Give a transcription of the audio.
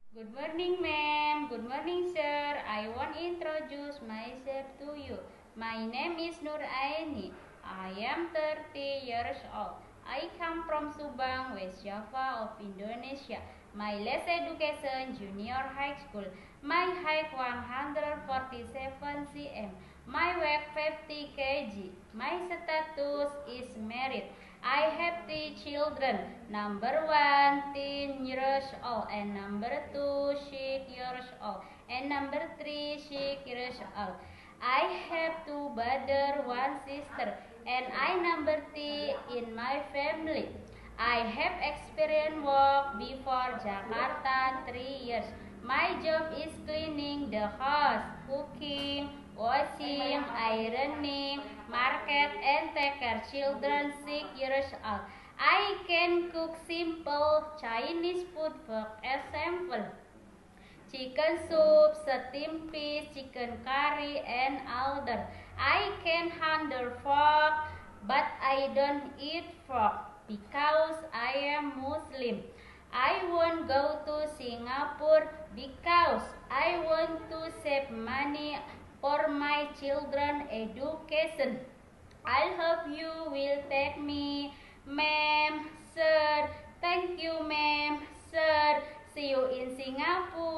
Good morning, ma'am. Good morning, sir. I want to introduce myself to you. My name is Nur Aini. I am 30 years old. I come from Subang, West Java of Indonesia. My last education, junior high school. My height 147 cm. My weight 50 kg. My status is married. I have three children. Number one, 10 years old, and number two, 6 years old, and number three, 6 years old. I have two brothers, one sister, and I number three in my family. I have experience work before Jakarta 3 years. My job is cleaning the house, cooking, washing, ironing, market, and take care children 6 years old. I can cook simple Chinese food, for example, chicken soup, steamed fish, chicken curry, and other. I can handle pork, but I don't eat pork because I am Muslim. I won't go to Singapore because I want to save money for my children education. I hope you will take me, ma'am, sir. Thank you, ma'am, sir. See you in Singapore.